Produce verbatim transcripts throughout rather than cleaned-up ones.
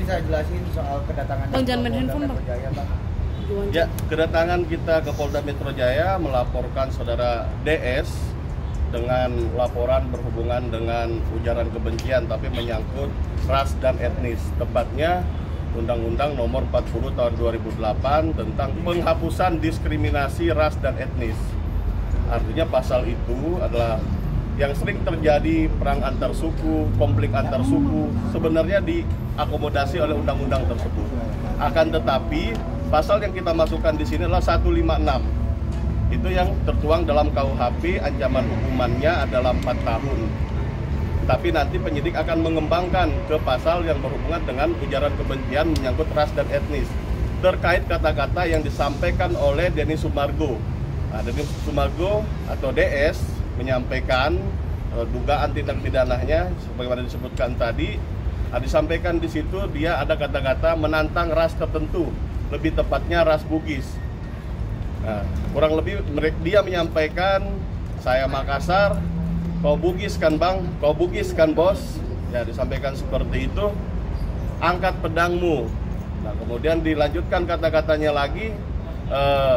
bisa jelasin soal kedatangan Bang, jangan main handphone, Bang. Jaya, Bang. Ya, kedatangan kita ke Polda Metro Jaya melaporkan saudara D S dengan laporan berhubungan dengan ujaran kebencian tapi menyangkut ras dan etnis. Tepatnya Undang-Undang Nomor empat puluh Tahun dua ribu delapan tentang penghapusan diskriminasi ras dan etnis. Artinya pasal itu adalah yang sering terjadi perang antar suku, konflik antar suku, sebenarnya diakomodasi oleh undang-undang tersebut. Akan tetapi pasal yang kita masukkan di sini adalah seratus lima puluh enam. Itu yang tertuang dalam K U H P, ancaman hukumannya adalah empat tahun. Tapi nanti penyidik akan mengembangkan ke pasal yang berhubungan dengan ujaran kebencian menyangkut ras dan etnis. Terkait kata-kata yang disampaikan oleh Denny Sumargo. Nah, Denny Sumargo atau D S menyampaikan uh, dugaan tindak pidananya sebagaimana disebutkan tadi. Nah, disampaikan di situ dia ada kata-kata menantang ras tertentu, lebih tepatnya ras Bugis. Nah, kurang lebih dia menyampaikan, saya Makassar, kau Bugis kan bang, kau Bugis kan bos. Ya, disampaikan seperti itu. Angkat pedangmu. Nah, kemudian dilanjutkan kata-katanya lagi. Uh,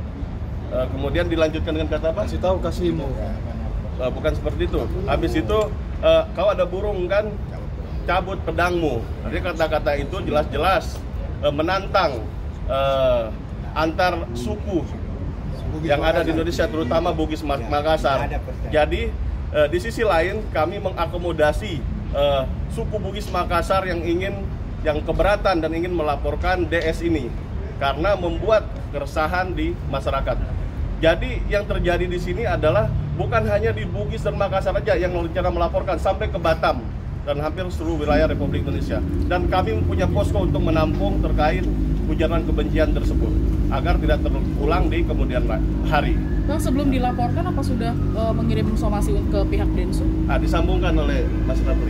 uh, kemudian dilanjutkan dengan kata apa? Kasih tahu kasihmu. Uh, bukan seperti itu. Habis itu uh, kau ada burung kan, cabut pedangmu. Jadi kata-kata itu jelas-jelas uh, menantang uh, antar suku yang ada di Indonesia, terutama Bugis Makassar. Jadi uh, di sisi lain kami mengakomodasi uh, suku Bugis Makassar yang ingin, yang keberatan dan ingin melaporkan D S ini karena membuat keresahan di masyarakat. Jadi yang terjadi di sini adalah bukan hanya di Bugis dan Makassar saja yang rencana melaporkan, sampai ke Batam dan hampir seluruh wilayah Republik Indonesia. Dan kami punya posko untuk menampung terkait ujaran kebencian tersebut agar tidak terulang di kemudian hari. Bang, sebelum dilaporkan apa sudah uh, mengirim somasi ke pihak Densu? Ah, disambungkan oleh Mas Rapli.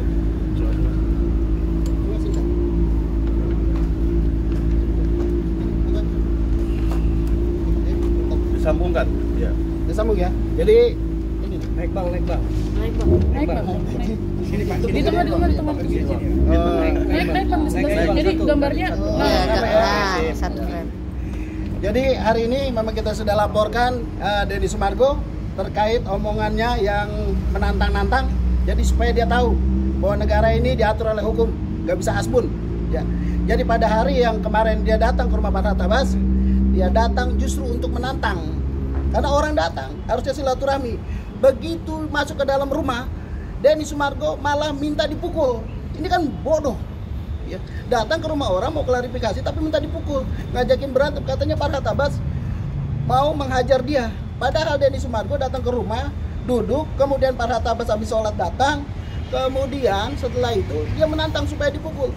Disambungkan, ya. Disambung ya. Jadi ini naik bang, naik bang. Naik bang, naik bang. Sini Pak. Di tengah, di tengah, di tengah. Naik, naik bang. Jadi gambarnya. Nah, satu frame. Jadi hari ini memang kita sudah laporkan uh, Denny Sumargo terkait omongannya yang menantang-nantang. Jadi supaya dia tahu bahwa negara ini diatur oleh hukum, nggak bisa asbun. Ya. Jadi pada hari yang kemarin dia datang ke rumah Pak Tabas, dia datang justru untuk menantang. Karena orang datang harusnya silaturahmi. Begitu masuk ke dalam rumah, Denny Sumargo malah minta dipukul. Ini kan bodoh. Ya, datang ke rumah orang mau klarifikasi tapi minta dipukul, ngajakin berantem. Katanya Pak Tabas mau menghajar dia. Padahal Denny Sumargo datang ke rumah, duduk, kemudian Pak Tabas habis sholat datang, kemudian setelah itu dia menantang supaya dipukul.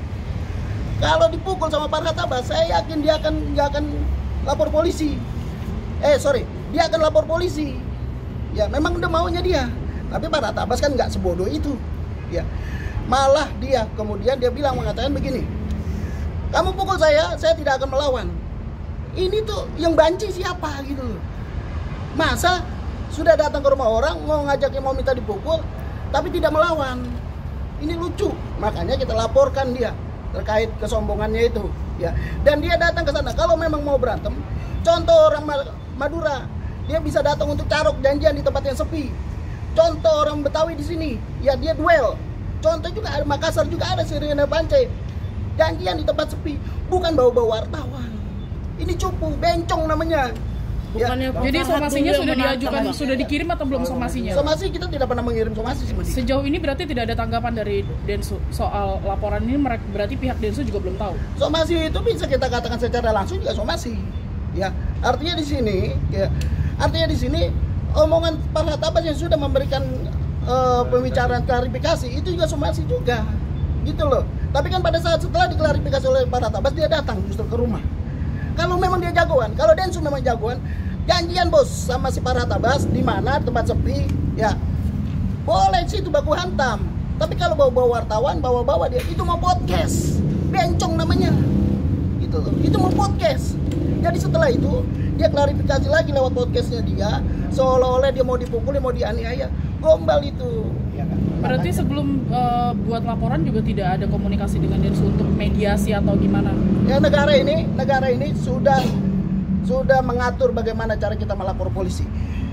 Kalau dipukul sama Pak Tabas, saya yakin dia akan nggak akan lapor polisi. Eh sorry, dia akan lapor polisi. Ya memang udah maunya dia. Tapi Pak Tabas kan nggak sebodoh itu. Ya malah dia kemudian dia bilang mengatakan begini, kamu pukul saya, saya tidak akan melawan. Ini tuh yang banci siapa gitu loh. Masa sudah datang ke rumah orang mau ngajaknya mau minta dipukul, tapi tidak melawan. Ini lucu. Makanya kita laporkan dia terkait kesombongannya itu. Ya dan dia datang ke sana. Kalau memang mau berantem, contoh orang Madura, dia bisa datang untuk carok janjian di tempat yang sepi. Contoh orang Betawi di sini, ya dia duel. Contoh juga ada Makassar juga ada Sirine Bancai. Janjian di tempat sepi, bukan bawa-bawa wartawan. Ini cupu, bencong namanya. Bukannya, ya. Jadi somasinya sudah diajukan, bang. Sudah dikirim atau belum somasinya? Somasi kita tidak pernah mengirim somasi. Sejauh ini berarti tidak ada tanggapan dari Densu soal laporan ini, berarti pihak Densu juga belum tahu. Somasi itu bisa kita katakan secara langsung juga somasi. Ya, artinya di sini, ya, artinya di sini omongan Pak Tabas yang sudah memberikan uh, pembicaraan klarifikasi itu juga somasi juga, gitu loh. Tapi kan pada saat setelah diklarifikasi oleh Pak Tabas dia datang justru ke rumah. Kalau memang dia jagoan, kalau Densu memang jagoan, janjian bos sama si Pak Tabas di mana tempat sepi, ya boleh sih itu baku hantam. Tapi kalau bawa-bawa wartawan, bawa-bawa dia itu mau podcast, bencong namanya, gitu loh. Itu mau podcast. Jadi setelah itu dia klarifikasi lagi lewat podcastnya dia, seolah-olah dia mau dipukul, dia mau dianiaya, gombal itu. ya kan. Berarti sebelum uh, buat laporan juga tidak ada komunikasi dengan Densus untuk mediasi atau gimana? Ya negara ini, negara ini sudah sudah mengatur bagaimana cara kita melapor polisi.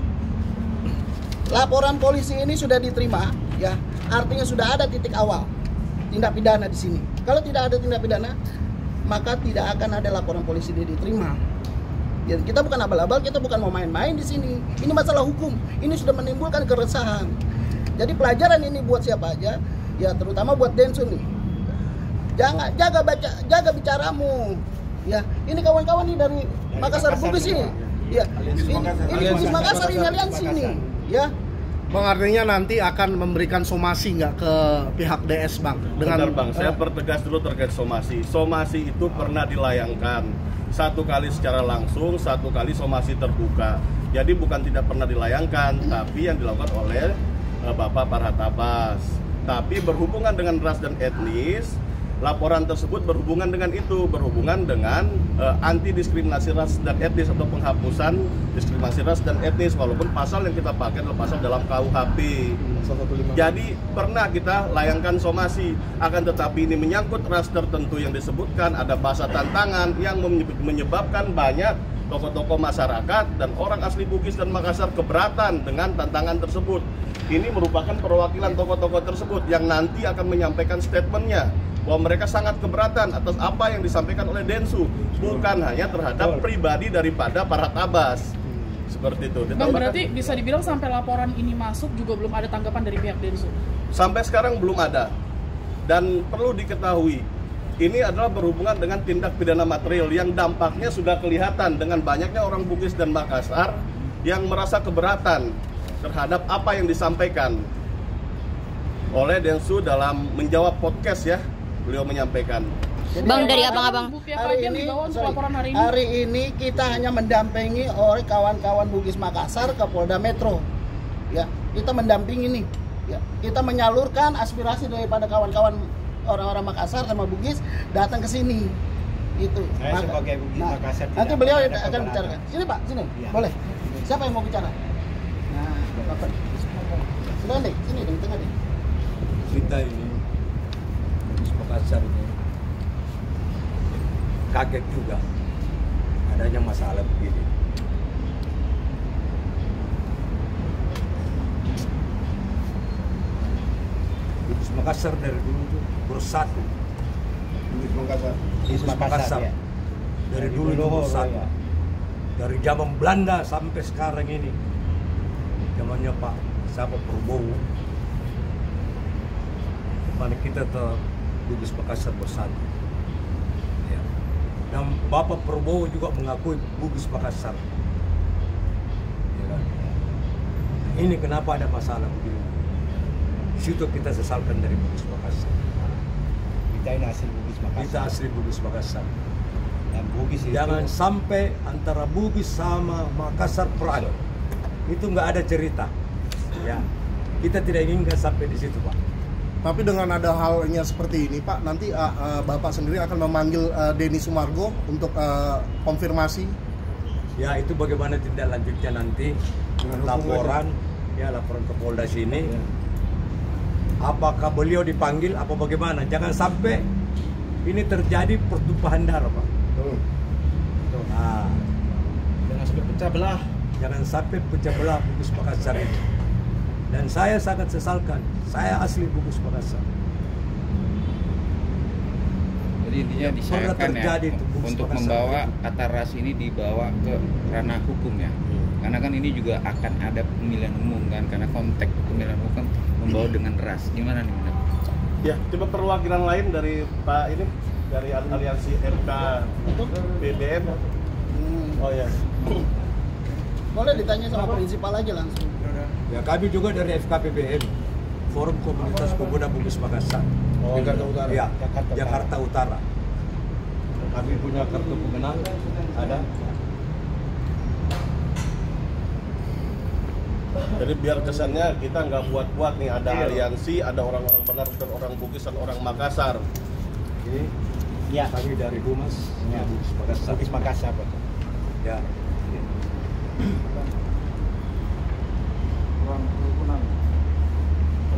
Laporan polisi ini sudah diterima, ya artinya sudah ada titik awal tindak pidana di sini. Kalau tidak ada tindak pidana, maka tidak akan ada laporan polisi dia diterima. Ya, kita bukan abal-abal, kita bukan mau main-main di sini. Ini masalah hukum. Ini sudah menimbulkan keresahan. Jadi pelajaran ini buat siapa aja, ya terutama buat Densus nih. Jangan jaga baca, jaga bicaramu. Ya, ini kawan-kawan nih dari Makassar Bugis ini. Ya, ini ini Bugis Makassar ini aliansi ini. Ya. Bang, artinya nanti akan memberikan somasi nggak ke pihak D S, Bang? Dengan Benar, Bang, saya pertegas dulu terkait somasi. Somasi itu pernah dilayangkan. Satu kali secara langsung, satu kali somasi terbuka. Jadi bukan tidak pernah dilayangkan, tapi yang dilakukan oleh uh, Bapak Farhad Abbas. Tapi berhubungan dengan ras dan etnis, laporan tersebut berhubungan dengan itu, berhubungan dengan uh, anti diskriminasi ras dan etnis atau penghapusan diskriminasi ras dan etnis, walaupun pasal yang kita pakai adalah pasal dalam K U H P. Jadi pernah kita layangkan somasi, akan tetapi ini menyangkut ras tertentu yang disebutkan, ada bahasa tantangan yang menyebabkan banyak tokoh-tokoh masyarakat dan orang asli Bugis dan Makassar keberatan dengan tantangan tersebut. Ini merupakan perwakilan tokoh-tokoh tersebut yang nanti akan menyampaikan statementnya bahwa mereka sangat keberatan atas apa yang disampaikan oleh Densus, bukan hanya terhadap pribadi daripada Farhad Abbas. Seperti itu. Bang, berarti bisa dibilang sampai laporan ini masuk juga belum ada tanggapan dari pihak Densus? Sampai sekarang belum ada. Dan perlu diketahui, ini adalah berhubungan dengan tindak pidana material yang dampaknya sudah kelihatan dengan banyaknya orang Bugis dan Makassar yang merasa keberatan terhadap apa yang disampaikan oleh Densus dalam menjawab podcast ya. Beliau menyampaikan. Jadi, Bang, dari abang-abang hari ini, sorry, hari ini hari ini kita hanya mendampingi oleh kawan-kawan Bugis Makassar ke Polda Metro. Ya, kita mendampingi nih. Ya, kita menyalurkan aspirasi daripada kawan-kawan orang-orang Makassar sama Bugis datang ke sini. Itu. Saya sebagai Bugis nah, Makassar nanti beliau akan bicara. Sini Pak, sini. Ya. Boleh. Siapa yang mau bicara? Nah, Bapak. Sudah deh, sini di tengah deh. Kita ini Bugis Makassar ini kaget juga adanya masalah begini. Bugis Makassar dari dulu itu bersatu. Bugis Makassar. Bugis Makassar ya. dari dulu itu bersatu. Ya. Dari zaman Belanda sampai sekarang ini. Zamannya Pak siapa Prabowo. Mana kita tuh Bugis Makassar bersatu. Dan Bapak Prabowo juga mengakui Bugis Makassar. Ya kan? Ini kenapa ada masalah begini? Situ kita sesalkan dari Bugis Makassar. Kita ini asli Bugis Makassar. Kita asli Bugis Makassar. Dan Bugis itu jangan sampai antara Bugis sama Makassar perang. Itu nggak ada cerita. Ya, kita tidak inginkan sampai di situ, Pak. Tapi dengan ada halnya seperti ini, Pak, nanti uh, uh, Bapak sendiri akan memanggil uh, Denny Sumargo untuk uh, konfirmasi. Ya, itu bagaimana tindak lanjutnya nanti dengan laporan, ya laporan ke Polda sini. Ya. Apakah beliau dipanggil, apa bagaimana? Jangan sampai ini terjadi pertumpahan darah, Pak. Betul. Betul. Nah, jangan sampai pecah belah. Jangan sampai pecah belah Bugis Makassar ini. Dan saya sangat sesalkan, saya asli Bugis Makassar. Jadi intinya disayangkan ya, untuk membawa kata ras ini dibawa ke ranah hukum ya. Hmm. Karena kan ini juga akan ada pemilihan umum kan, karena konteks pemilihan umum kan membawa dengan ras. Gimana nih Mas? Ya, coba perwakilan lain dari Pak ini, dari aliansi F K P B M. Oh ya. Boleh ditanya sama prinsipal aja langsung. Ya, kami juga dari F K P B M, Forum Komunitas Pemuda Bugis Makassar. Oh, Jakarta Utara. Ya, Jakarta, Jakarta Utara. Kami punya kartu pemenang, ada. Jadi biar kesannya kita nggak buat-buat nih, ada aliansi, ada orang-orang benar dan orang Bugis dan orang Makassar. Ini ya, kami dari Humas, ya. Bugis Makassar. Bugis Makassar, Pak. Ya.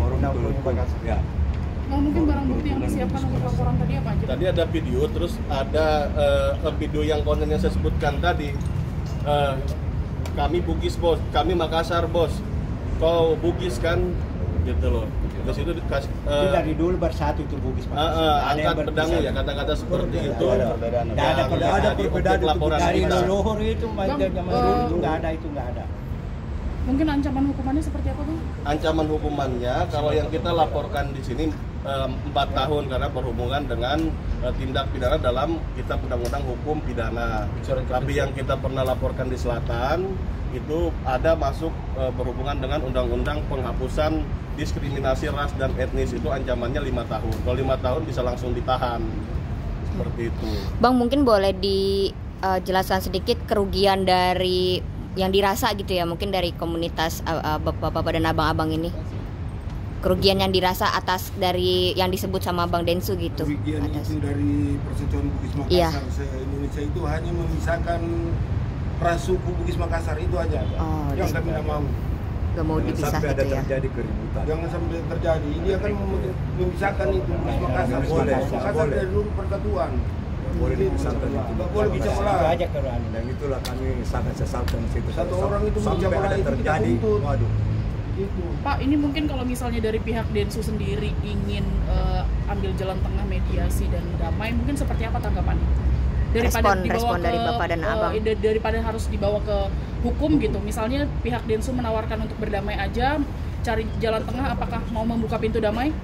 forum hukum. Ya. Nah, mungkin barang bukti yang disiapkan untuk laporan tadi apa aja? Tadi ada video, terus ada uh, video yang konten yang saya sebutkan tadi. Uh, kami Bugis bos, kami Makassar bos. Kau Bugis kan, gitu loh. Terus itu dikasih. Uh, itu dari dulu bersatu itu Bugis. Uh, uh, angkat pedangmu ya, kata-kata seperti berbeda, itu. Ada perbedaan. Tidak ada perbedaan. Perbedaan laporan dari leluhur itu, zaman dulu itu nggak ada, itu nggak ada. Mungkin ancaman hukumannya seperti apa, Bang? Ancaman hukumannya kalau yang kita laporkan di sini empat um, tahun karena berhubungan dengan uh, tindak pidana dalam kitab undang-undang hukum pidana. Tapi yang kita pernah laporkan di selatan itu ada masuk uh, berhubungan dengan undang-undang penghapusan diskriminasi ras dan etnis, itu ancamannya lima tahun. Kalau lima tahun bisa langsung ditahan. Seperti itu. Bang, mungkin boleh dijelaskan uh, sedikit kerugian dari yang dirasa gitu ya, mungkin dari komunitas uh, uh, bapak-bapak dan abang-abang ini, kerugian yang dirasa atas dari yang disebut sama Bang Densu gitu. Kerugian atas. itu dari Persatuan Bugis Makassar Iya. se-Indonesia itu hanya memisahkan ras suku Bugis Makassar itu aja. Oh, yang kami tidak mau. Gak mau dipisah sampai gitu ada ya. terjadi keributan. Jangan sampai terjadi. Dia akan mem- memisahkan itu Bugis Makassar. Boleh, Makassar boleh. dari dulu persatuan. Boleh dipisahkan itu. Nggak boleh bisa melarang. aja keruan. Dan itulah kami sangat sesalkan situ. Satu orang itu sampai mencapai ada itu kita terjadi. tuntut. Waduh. Gitu. Pak, ini mungkin kalau misalnya dari pihak Densu sendiri ingin uh, ambil jalan tengah mediasi dan damai, mungkin seperti apa tanggapannya? Daripada Respon- dibawa respon ke, dari Bapak dan uh, Abang. daripada harus dibawa ke hukum gitu. Misalnya pihak Densu menawarkan untuk berdamai aja, cari jalan tengah, apakah mau membuka pintu damai?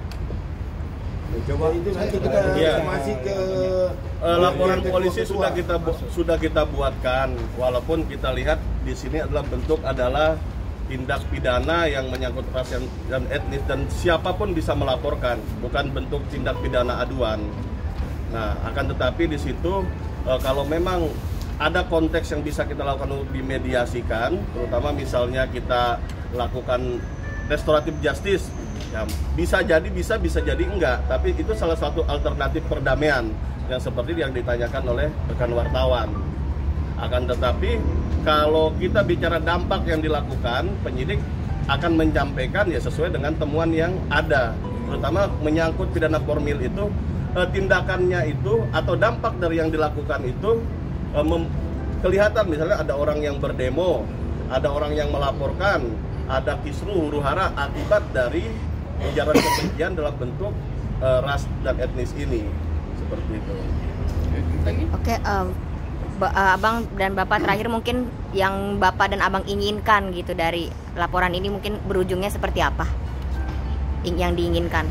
Coba itu nanti kita Iya. masih ke Uh, laporan ke polisi ketua. sudah kita bu- sudah kita buatkan, walaupun kita lihat di sini adalah bentuk adalah tindak pidana yang menyangkut ras dan etnis, dan siapapun bisa melaporkan, bukan bentuk tindak pidana aduan. Nah, akan tetapi di situ uh, kalau memang ada konteks yang bisa kita lakukan untuk dimediasikan, terutama misalnya kita lakukan restoratif justice, ya, bisa jadi bisa bisa jadi enggak, tapi itu salah satu alternatif perdamaian yang seperti yang ditanyakan oleh rekan wartawan. Akan tetapi kalau kita bicara dampak yang dilakukan, penyidik akan menyampaikan ya sesuai dengan temuan yang ada, terutama menyangkut pidana formil itu, eh, tindakannya itu atau dampak dari yang dilakukan itu eh, mem- kelihatan. Misalnya ada orang yang berdemo, ada orang yang melaporkan, ada kisruh huru hara akibat dari ujaran kebencian dalam bentuk eh, ras dan etnis ini, seperti itu. Oke, um, ba- uh, Abang dan Bapak terakhir mungkin yang Bapak dan Abang inginkan gitu dari laporan ini, mungkin berujungnya seperti apa? In- yang diinginkan.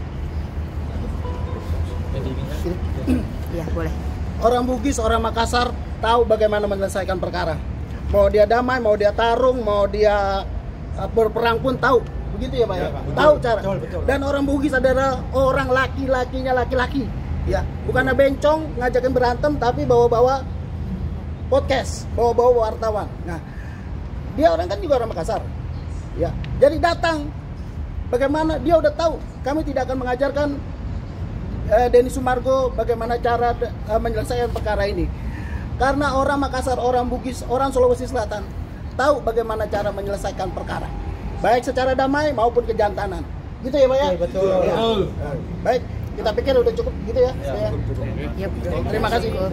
Iya, boleh. Orang Bugis, orang Makassar tahu bagaimana menyelesaikan perkara. Mau dia damai, mau dia tarung, mau dia uh, berperang pun tahu. Begitu ya Pak ya? Tahu cara. Betul, betul. Dan orang Bugis adalah orang laki-lakinya laki-laki. Ya, bukannya bencong ngajakin berantem, tapi bawa-bawa podcast, bawa-bawa wartawan. Nah, dia orang kan juga orang Makassar. Ya, jadi datang. Bagaimana dia udah tahu. Kami tidak akan mengajarkan uh, Denny Sumargo bagaimana cara uh, menyelesaikan perkara ini. Karena orang Makassar, orang Bugis, orang Sulawesi Selatan tahu bagaimana cara menyelesaikan perkara, baik secara damai maupun kejantanan. Gitu ya Pak ya? Betul. Ya. Baik, kita pikir udah cukup gitu ya. Ya, Terima kasih.